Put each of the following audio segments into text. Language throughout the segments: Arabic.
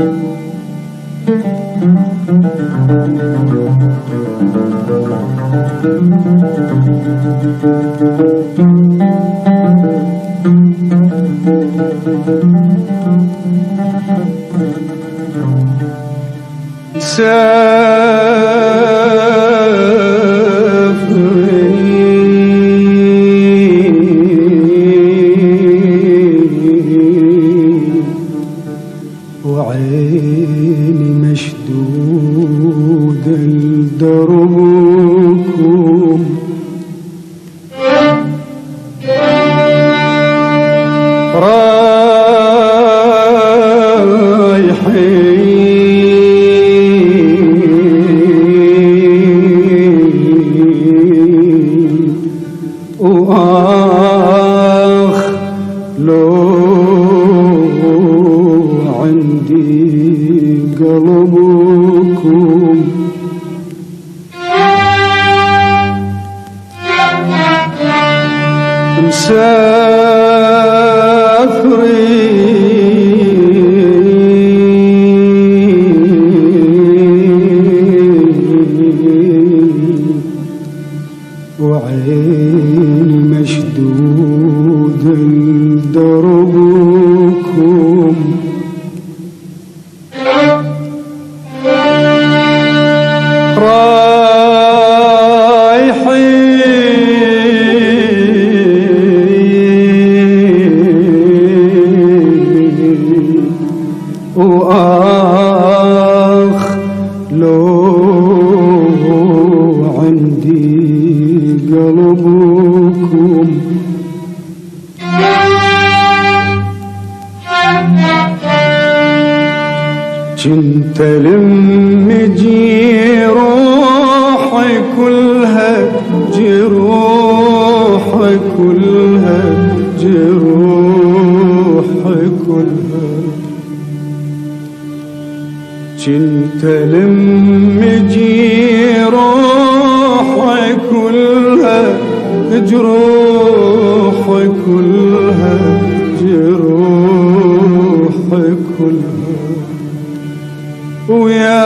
وعيني مشدودة لدربكم رايحين وآخ لو عندي قلبكم مسافرين وعيني مشدودة لدربكم وآخ لو عندي قلبكم كنت لمجي روحي كلها جروحي كلها جروحي كلها كنت لمجي روحي كلها جروحي كلها جروحي كلها ويا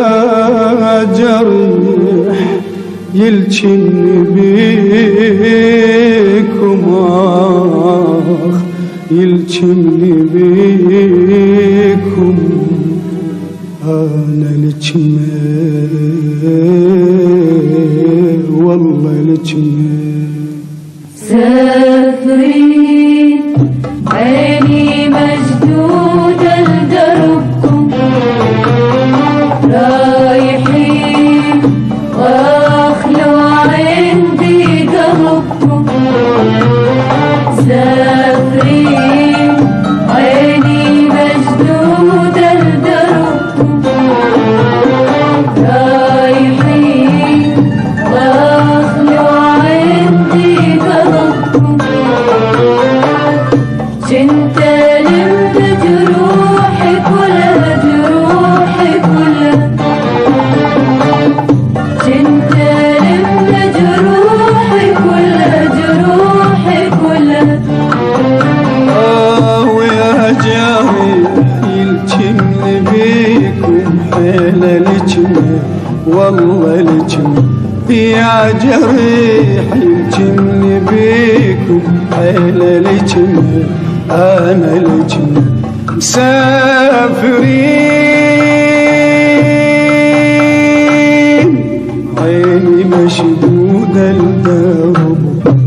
جريح يلجن بيكم آخ يلجن بيكم أنا لجمة والله لجمة سافرين عيني مشدودة لدربكم رايحين واخلوا عندي قلبكم سافرين عيني مشدودة لدربكم رايحين واخلوا عندي قلبكم كنت لمت جروحي كلها جروحي كلها كنت لمت جروحي كلها جروحي كلها ويا جريح يلجن بيكم حيل لجمة والله لجمة يا جريح يلجن بيكم حيل لجمة أنا لجمة مسافرين عيني مشدودة لدربكم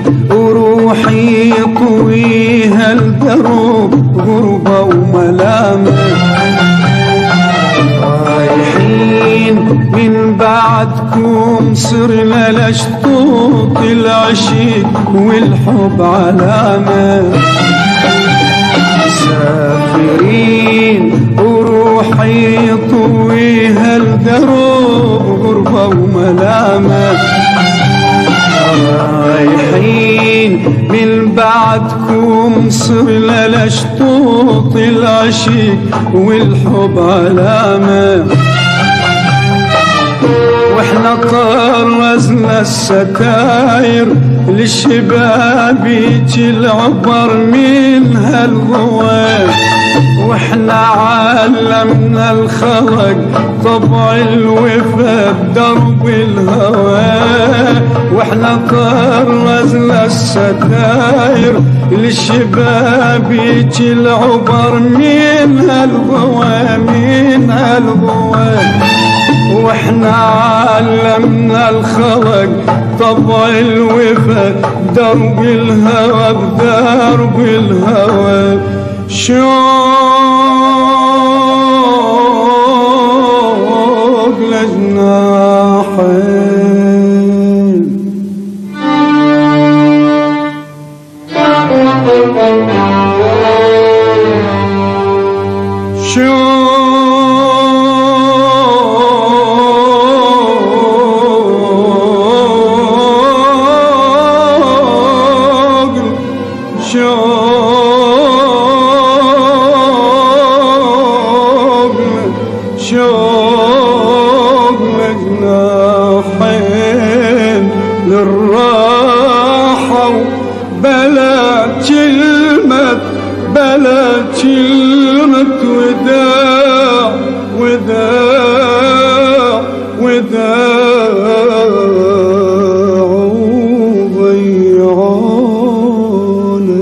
وروحي طويها الدروب غربة وملامة. رايحين من بعدكم صرنا لشطوط العشيق والحب علامة. مسافرين وروحي طويها الدروب غربة وملامة. رايحين من بعدكم صرنا لشطوط العشيق والحب علامة. واحنا طرزنا الستاير للشباب يجي العبر من هالغواب. واحنا علمنا الخلق طبع الوفا بدرب الهوى. واحنا طرزنا الستاير للشباب يجي العبر من هالغوى من هالغوى. واحنا علمنا الخلق طبع الوفا بدرب الهوى بدرب الهوى. شوق لجناحين شوق لجناحين للراحة بلا كلمة وداع وداع وداع وضيعونا.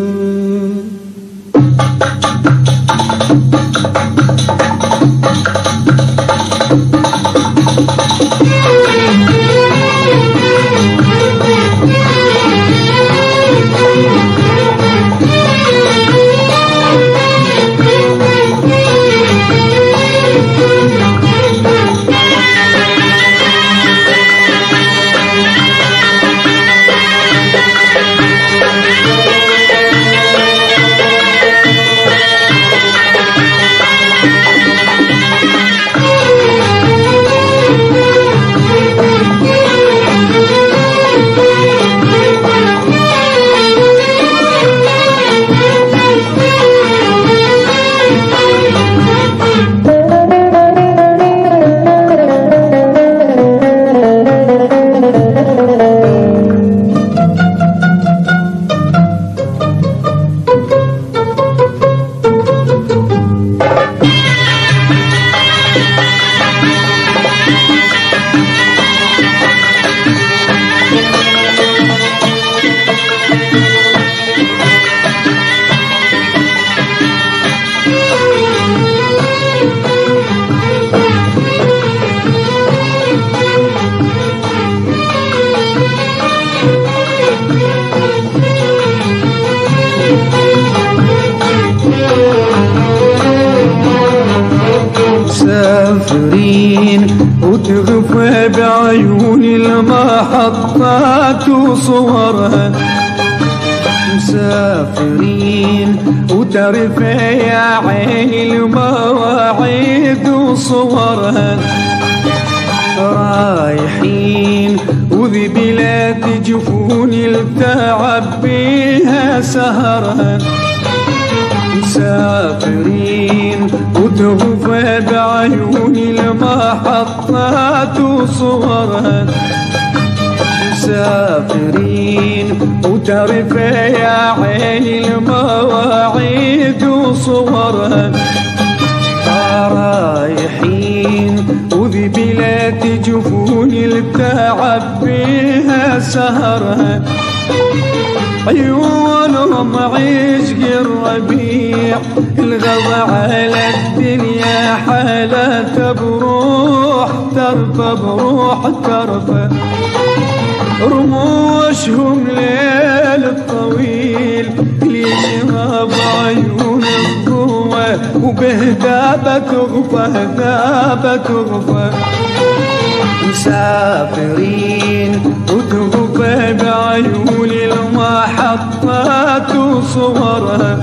مسافرين وتغفى بعيوني المحطات وصورها. مسافرين وترفع يا عيني المواعيد وصورها. رايحين وذي بلاد جفوني التعب بيها سهرها. مسافرين وتغفى بعيوني المحطات وصورها. مسافرين وترفع يا عيني المواعيد وصورها. رايحين وذي بلاد جفوني التعب بيها سهرها. عيونهم عشق الربيع الغضا على الدنيا حالات بروح ترفى بروح ترفى. رموشهم ليل الطويل يشرب عيون الضوى وبهدابة تغفى هدابة تغفى مسافرين وتغفى بعيون المحطات وصورها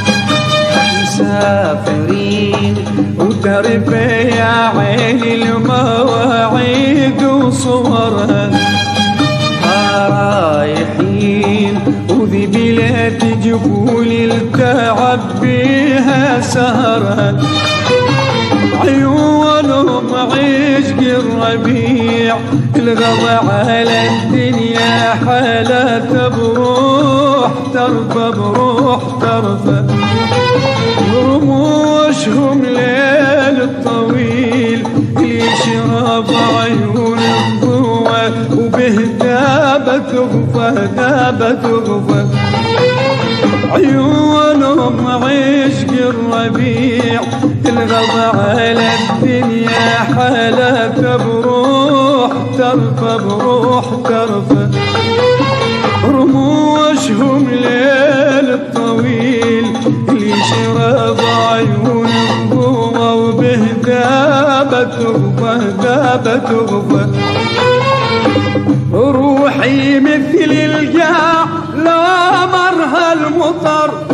مسافرين وترفع يا عين المواعيد وصورها رايحين وذي بلاد جفون التعب بيها سهرها عيونهم عشق الربيع الغضا على الدنيا حالات بروح ترفى بروح ترفى رموشهم ليل الطويل يشرب عيون الضوى وبهدابة تغفى هدابة تغفى عيونهم عشق الربيع الغضا على الدنيا حالات بروح ترفى بروح ترفى رموشهم ليل الطويل يشرب عيون الضوى وبهدابة تغفى هدابة تغفى روحي مثل الجاع لا مرها المطر